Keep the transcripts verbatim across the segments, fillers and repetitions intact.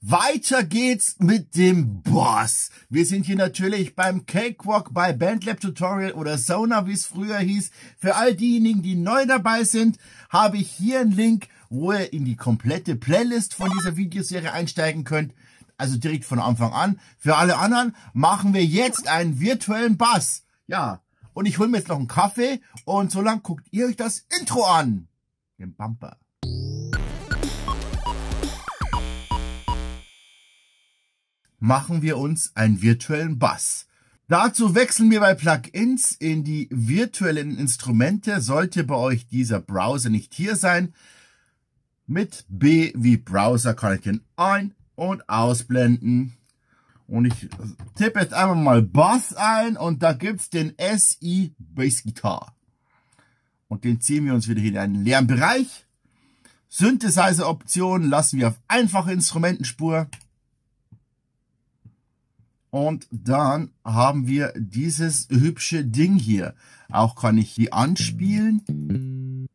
Weiter geht's mit dem Boss. Wir sind hier natürlich beim Cakewalk bei BandLab Tutorial oder Sonar, wie es früher hieß. Für all diejenigen, die neu dabei sind, habe ich hier einen Link, wo ihr in die komplette Playlist von dieser Videoserie einsteigen könnt. Also direkt von Anfang an. Für alle anderen machen wir jetzt einen virtuellen Bass. Ja, und ich hole mir jetzt noch einen Kaffee und so lange guckt ihr euch das Intro an. Den Bumper. Machen wir uns einen virtuellen Bass. Dazu wechseln wir bei Plugins in die virtuellen Instrumente. Sollte bei euch dieser Browser nicht hier sein, mit B wie Browser kann ich den ein- und ausblenden. Und ich tippe jetzt einfach mal Bass ein und da gibt's den S I Bass Guitar. Und den ziehen wir uns wieder hier in einen leeren Bereich. Synthesizer-Option lassen wir auf einfache Instrumentenspur. Und dann haben wir dieses hübsche Ding hier. Auch kann ich die anspielen.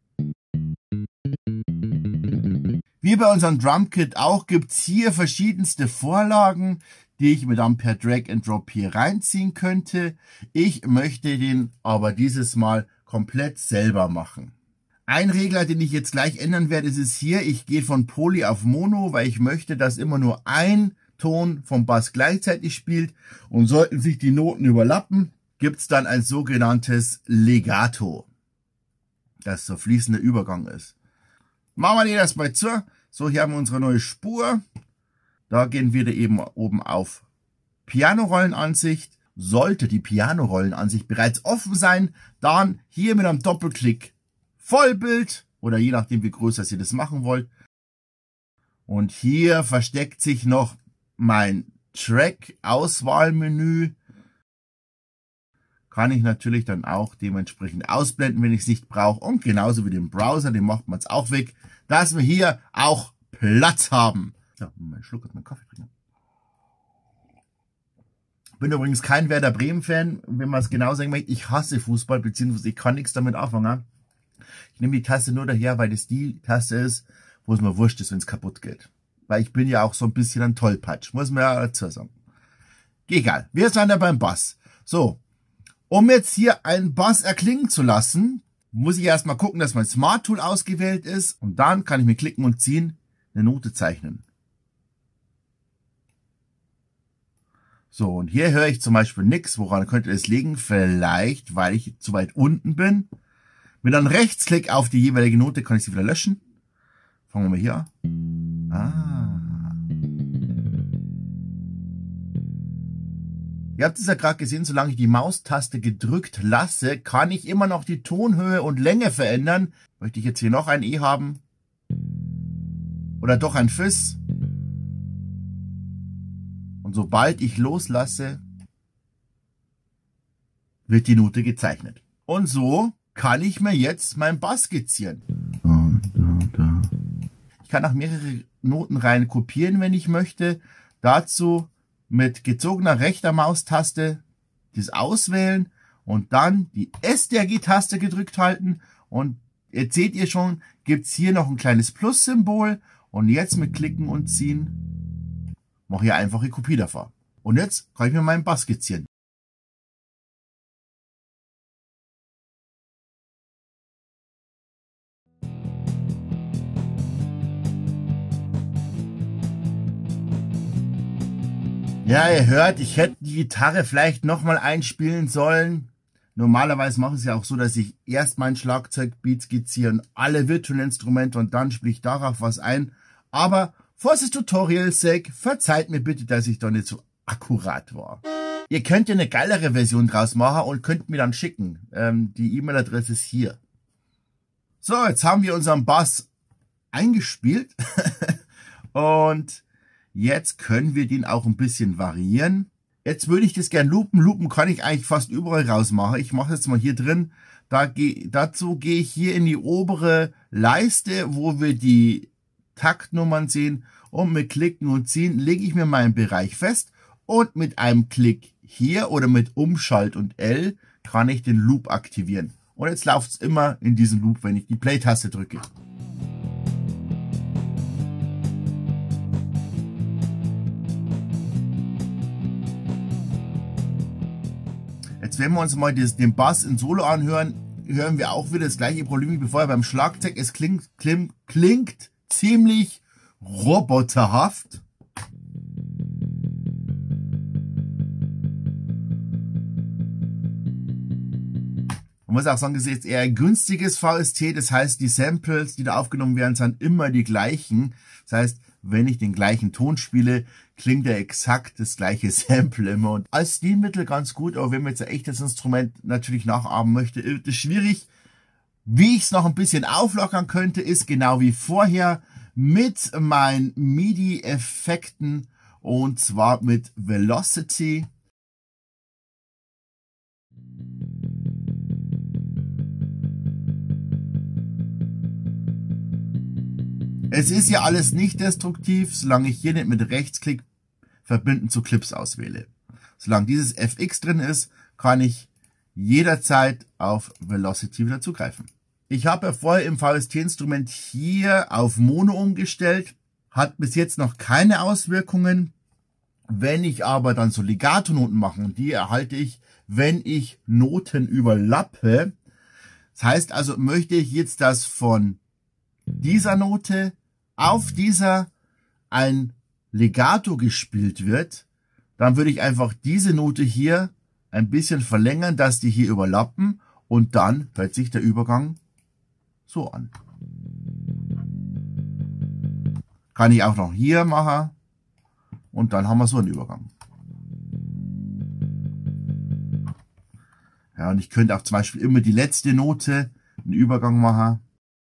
Wie bei unserem Drumkit auch gibt's hier verschiedenste Vorlagen, die ich mir dann per Drag and Drop hier reinziehen könnte. Ich möchte den aber dieses Mal komplett selber machen. Ein Regler, den ich jetzt gleich ändern werde, ist es hier. Ich gehe von Poly auf Mono, weil ich möchte, dass immer nur ein Ton vom Bass gleichzeitig spielt, und sollten sich die Noten überlappen, gibt es dann ein sogenanntes Legato, das so fließender Übergang ist. Machen wir den erstmal zu. So, hier haben wir unsere neue Spur. Da gehen wir eben oben auf Pianorollenansicht. Sollte die Pianorollenansicht bereits offen sein, dann hier mit einem Doppelklick Vollbild oder je nachdem wie größer ihr das machen wollt. Und hier versteckt sich noch mein Track-Auswahlmenü. Kann ich natürlich dann auch dementsprechend ausblenden, wenn ich es nicht brauche. Und genauso wie den Browser, den macht man es auch weg, dass wir hier auch Platz haben. Ja, einen Schluck aus meinem Kaffee trinken. Bin übrigens kein Werder Bremen-Fan, wenn man es genau sagen möchte. Ich hasse Fußball, beziehungsweise ich kann nichts damit anfangen. Ich nehme die Taste nur daher, weil das die Taste ist, wo es mir wurscht ist, wenn es kaputt geht. Weil ich bin ja auch so ein bisschen ein Tollpatsch, muss man ja dazu sagen. Egal, wir sind ja beim Bass. So, um jetzt hier einen Bass erklingen zu lassen, muss ich erstmal gucken, dass mein Smart Tool ausgewählt ist. Und dann kann ich mit Klicken und Ziehen eine Note zeichnen. So, und hier höre ich zum Beispiel nichts. Woran könnte es liegen? Vielleicht, weil ich zu weit unten bin. Mit einem Rechtsklick auf die jeweilige Note kann ich sie wieder löschen. Fangen wir mal hier an. Ah. Ihr habt es ja gerade gesehen, solange ich die Maustaste gedrückt lasse, kann ich immer noch die Tonhöhe und Länge verändern. Möchte ich jetzt hier noch ein E haben? Oder doch ein Fis? Und sobald ich loslasse, wird die Note gezeichnet. Und so kann ich mir jetzt meinen Bass skizzieren. Ich kann auch mehrere Notenreihen kopieren, wenn ich möchte. Dazu mit gezogener rechter Maustaste das auswählen und dann die S D R G-Taste gedrückt halten. Und jetzt seht ihr schon, gibt es hier noch ein kleines Plus-Symbol. Und jetzt mit Klicken und Ziehen mache ich einfache Kopie davon. Und jetzt kann ich mir meinen Bass skizzieren. Ja, ihr hört, ich hätte die Gitarre vielleicht nochmal einspielen sollen. Normalerweise mache ich es ja auch so, dass ich erst mein Schlagzeugbeat skizziere und alle virtuellen Instrumente und dann spiele ich darauf was ein. Aber for this Tutorial sake, verzeiht mir bitte, dass ich da nicht so akkurat war. Ihr könnt ja eine geilere Version draus machen und könnt mir dann schicken. Ähm, die E-Mail-Adresse ist hier. So, jetzt haben wir unseren Bass eingespielt. Und jetzt können wir den auch ein bisschen variieren. Jetzt würde ich das gern loopen. Loopen kann ich eigentlich fast überall rausmachen. Ich mache jetzt mal hier drin. Da geh, dazu gehe ich hier in die obere Leiste, wo wir die Taktnummern sehen. Und mit Klicken und Ziehen lege ich mir meinen Bereich fest. Und mit einem Klick hier oder mit Umschalt und L kann ich den Loop aktivieren. Und jetzt läuft es immer in diesem Loop, wenn ich die Play-Taste drücke. jetzt, wenn wir uns mal das, den Bass in Solo anhören, hören wir auch wieder das gleiche Problem wie vorher beim Schlagzeug. Es klingt, klingt, klingt ziemlich roboterhaft. Man muss auch sagen, das ist jetzt eher ein günstiges V S T. Das heißt, die Samples, die da aufgenommen werden, sind immer die gleichen. Das heißt, wenn ich den gleichen Ton spiele, klingt ja exakt das gleiche Sample immer. Und als Stilmittel ganz gut, aber wenn man jetzt ein echtes Instrument natürlich nachahmen möchte, ist es schwierig. Wie ich es noch ein bisschen auflockern könnte, ist genau wie vorher mit meinen MIDI-Effekten, und zwar mit Velocity. Es ist ja alles nicht destruktiv, solange ich hier nicht mit Rechtsklick verbinden zu Clips auswähle. Solange dieses F X drin ist, kann ich jederzeit auf Velocity wieder zugreifen. Ich habe ja vorher im V S T-Instrument hier auf Mono umgestellt, hat bis jetzt noch keine Auswirkungen. Wenn ich aber dann so Legato-Noten mache, und die erhalte ich, wenn ich Noten überlappe, das heißt also, möchte ich jetzt, dass von dieser Note auf dieser ein Legato gespielt wird, dann würde ich einfach diese Note hier ein bisschen verlängern, dass die hier überlappen, und dann hört sich der Übergang so an. Kann ich auch noch hier machen und dann haben wir so einen Übergang. Ja, und ich könnte auch zum Beispiel immer die letzte Note einen Übergang machen.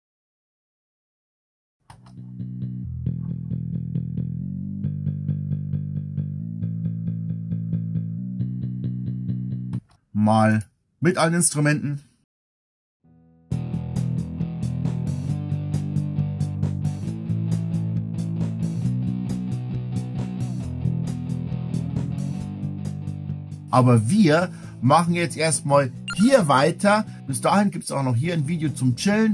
Mal mit allen Instrumenten. Aber wir machen jetzt erstmal hier weiter. Bis dahin gibt es auch noch hier ein Video zum Chillen.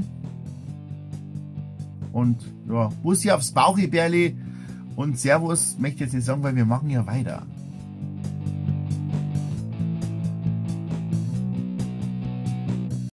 Und ja, Bussi aufs Bauchibärli und Servus möchte ich jetzt nicht sagen, weil wir machen ja weiter.